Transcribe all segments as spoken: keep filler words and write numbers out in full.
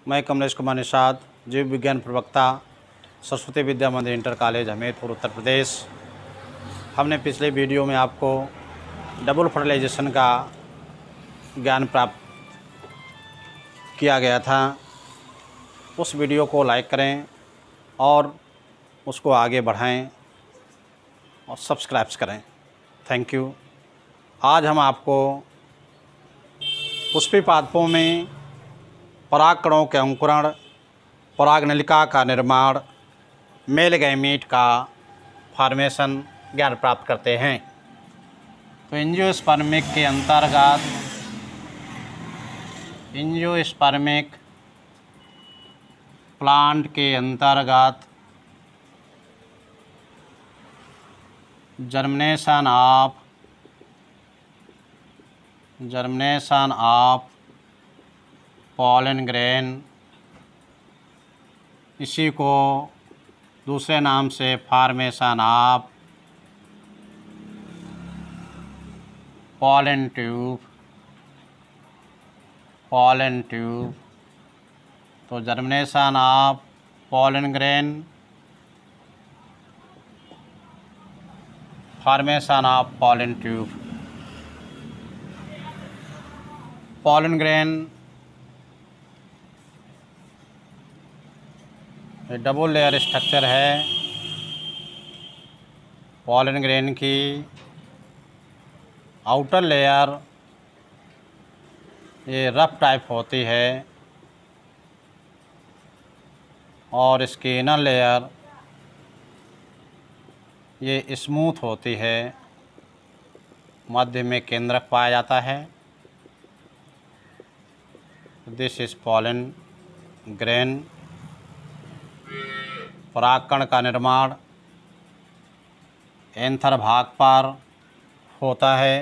मैं कमलेश कुमार निषाद, जीव विज्ञान प्रवक्ता, सरस्वती विद्या मंदिर इंटर कॉलेज हमीरपुर उत्तर प्रदेश। हमने पिछले वीडियो में आपको डबल फर्टिलाइजेशन का ज्ञान प्राप्त किया गया था। उस वीडियो को लाइक करें और उसको आगे बढ़ाएं और सब्सक्राइब करें। Thank you. आज हम आपको पुष्पी पादपों में परागकणों के अंकुरण, परागनलिका का निर्माण, मेल गैमीट का फॉर्मेशन ज्ञान प्राप्त करते हैं। तो एंजियोस्पर्मिक के अंतर्गत एंजियोस्पर्मिक प्लांट के अंतर्गत germination of germination of pollen grain, इसी को दूसरे नाम से formation of pollen tube pollen tube तो germination of pollen grain, formation of pollen tube. Pollen grain double layer structure है। पॉलन ग्रेन की आउटर लेयर ये रफ टाइप होती है और इसकी इनर लेयर ये स्मूथ होती है। मध्य में केंद्रक पाया जाता है। This is pollen grain. परागकण का निर्माण एंथर भाग पर होता है।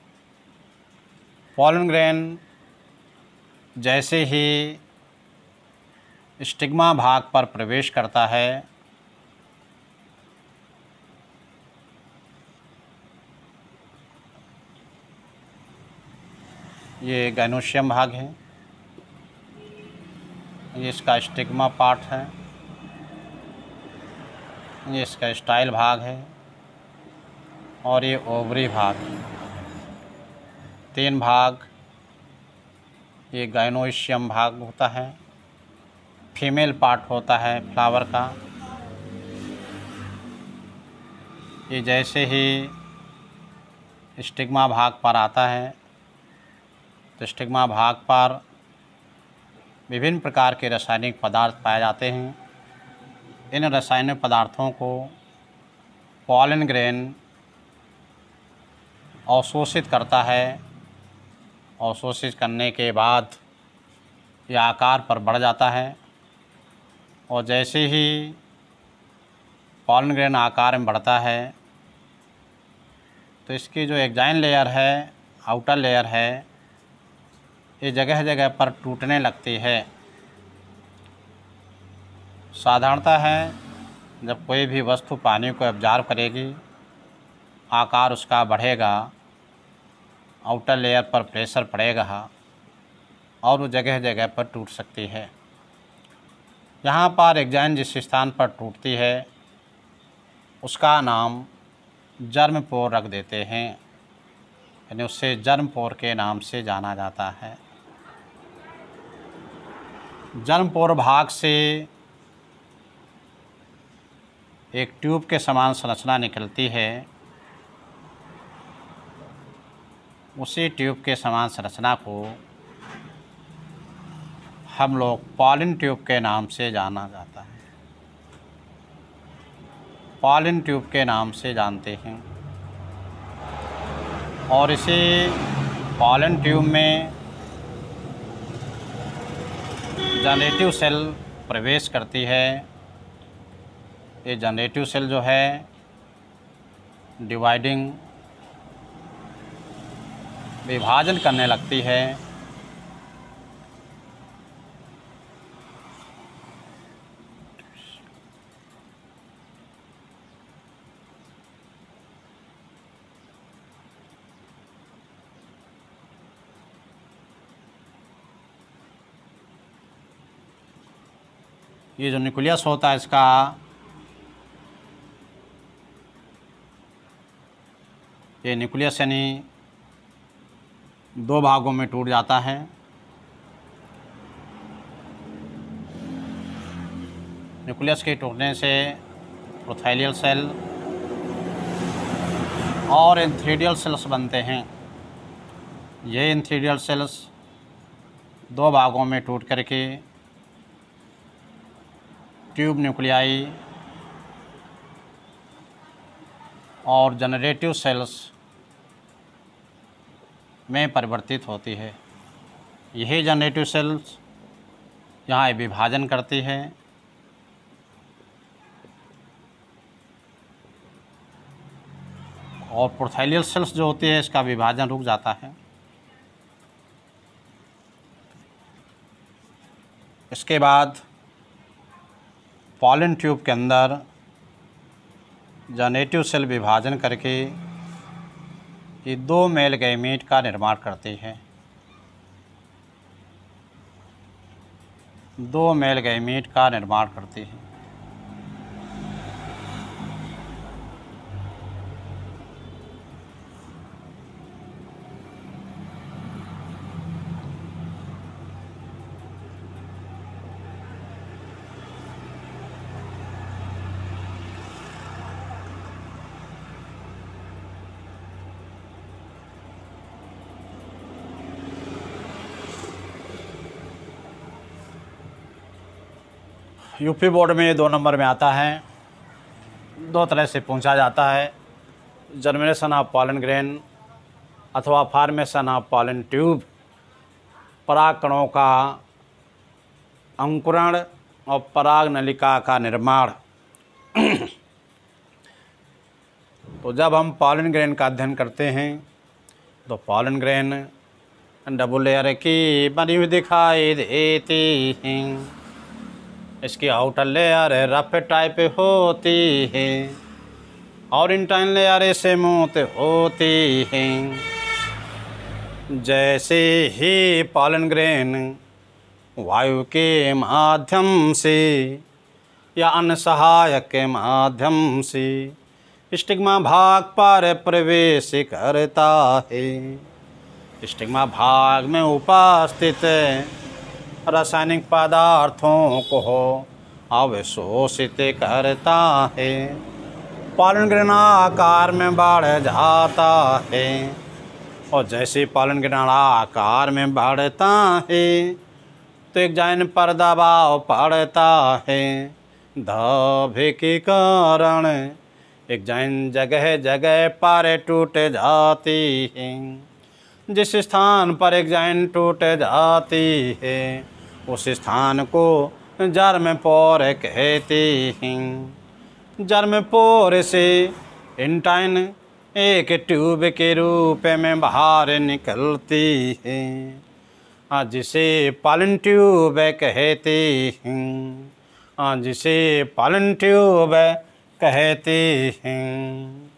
पॉलन ग्रेन जैसे ही स्टिग्मा भाग पर प्रवेश करता है, ये गैनोशियम भाग है, ये इसका स्टिग्मा पार्ट है, ये इसका स्टाइल भाग है और ये ओवरी भाग है। तीन भाग, ये गाइनोशियम भाग होता है, फीमेल पार्ट होता है फ्लावर का। ये जैसे ही स्टिग्मा भाग पर आता है तो स्टिग्मा भाग पर विभिन्न प्रकार के रासायनिक पदार्थ पाए जाते हैं। इन रासायनिक पदार्थों को पॉलन ग्रेन अवशोषित करता है। अवशोषित करने के बाद यह आकार पर बढ़ जाता है और जैसे ही पॉलन ग्रेन आकार में बढ़ता है तो इसकी जो एक्जाइन लेयर है, आउटर लेयर है, ये जगह जगह पर टूटने लगती है। साधारणतः है जब कोई भी वस्तु पानी को एब्जॉर्ब करेगी, आकार उसका बढ़ेगा, आउटर लेयर पर प्रेशर पड़ेगा और वो जगह जगह पर टूट सकती है। यहाँ पर एक्जाइन जिस स्थान पर टूटती है उसका नाम जर्म पोर रख देते हैं, यानी उससे जर्म पोर के नाम से जाना जाता है। जर्म पोर भाग से एक ट्यूब के समान संरचना निकलती है। उसी ट्यूब के समान संरचना को हम लोग पॉलन ट्यूब के नाम से जाना जाता है। पॉलन ट्यूब के नाम से जानते हैं। और इसी पॉलन ट्यूब में जनरेटिव सेल प्रवेश करती है। ये जनरेटिव सेल जो है डिवाइडिंग विभाजन करने लगती है। ये जो न्यूक्लियस होता है इसका ये न्यूक्लियस यानी दो भागों में टूट जाता है। न्यूक्लियस के टूटने से प्रोथैलियल सेल और एंथ्रीडियल सेल्स बनते हैं। ये एंथ्रीडियल सेल्स दो भागों में टूट करके ट्यूब न्यूक्लियाई और जनरेटिव सेल्स में परिवर्तित होती है। यही जनरेटिव सेल्स यहाँ विभाजन करती है और प्रोथैलियल सेल्स जो होती है इसका विभाजन रुक जाता है। इसके बाद पॉलन ट्यूब के अंदर जनरेटिव सेल विभाजन करके ये दो मेल गैमीट का निर्माण करते हैं। दो मेल गैमीट का निर्माण करते हैं। यूपी बोर्ड में दो नंबर में आता है। दो तरह से पूछा जाता है, जर्मिनेशन ऑफ पॉलन ग्रेन अथवा फॉर्मेशन ऑफ पॉलन ट्यूब, परागकणों का अंकुरण और पराग नलिका का निर्माण। तो जब हम पॉलन ग्रेन का अध्ययन करते हैं तो पॉलन ग्रेन डबल लेयर की बनी हुई दिखाई देती हैं। इसकी आउटर लेयर रफ टाइप होती है और इंटरनल लेयर स्मूथ होती है। जैसे ही पॉलन ग्रेन वायु के माध्यम से या अन्य सहायक के माध्यम से स्टिग्मा भाग पर प्रवेश करता है, स्टिग्मा भाग में उपस्थित रासायनिक पदार्थों को अवशोषित करता है। पॉलन ग्रेन आकार में बढ़ जाता है और जैसे पॉलन ग्रेन आकार में बढ़ता है तो एक जाइन पर दबाव पड़ता है। दबाव के कारण एक जाइन जगह जगह पर टूट जाती है। जिस स्थान पर एक जाइन टूट जाती है उस स्थान को जर्म पोर कहते हैं। जर्म पोर से इंटाइन एक ट्यूब के रूप में बाहर निकलती है जिसे पॉलन ट्यूब कहते हैं, जिसे पॉलन ट्यूब कहते हैं।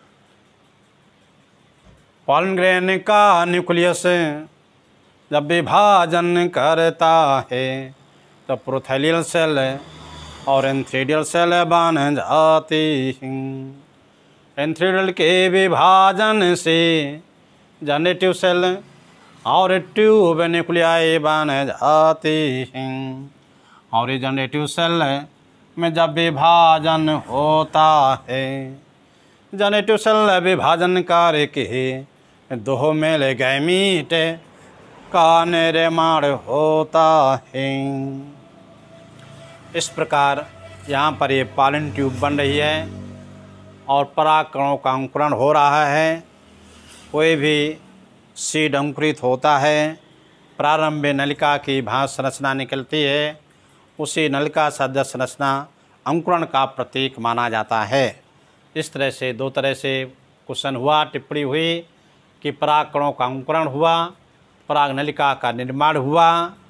पॉलन ग्रेन का न्यूक्लियस जब विभाजन करता है तो प्रोथैलियल सेल और एंथ्रीडियल सेल बन जाती हैं। एंथ्रीडियल के विभाजन से जनरेटिव सेल और ट्यूब न्यूक्लियाई बन जाती हैं और ये जनरेटिव सेल में जब विभाजन होता है, जनरेटिव सेल विभाजन करके दो मेल गैमीट का निर्माण होता है। इस प्रकार यहाँ पर ये पॉलन ट्यूब बन रही है और परागकणों का अंकुरण हो रहा है। कोई भी सीड अंकुरित होता है, प्रारंभ में नलिका की भांति संरचना निकलती है, उसी नलिका सदृश संरचना अंकुरण का प्रतीक माना जाता है। इस तरह से दो तरह से क्वेश्चन हुआ, टिप्पणी हुई कि परागकणों का अंकुरण हुआ, पराग नलिका का निर्माण हुआ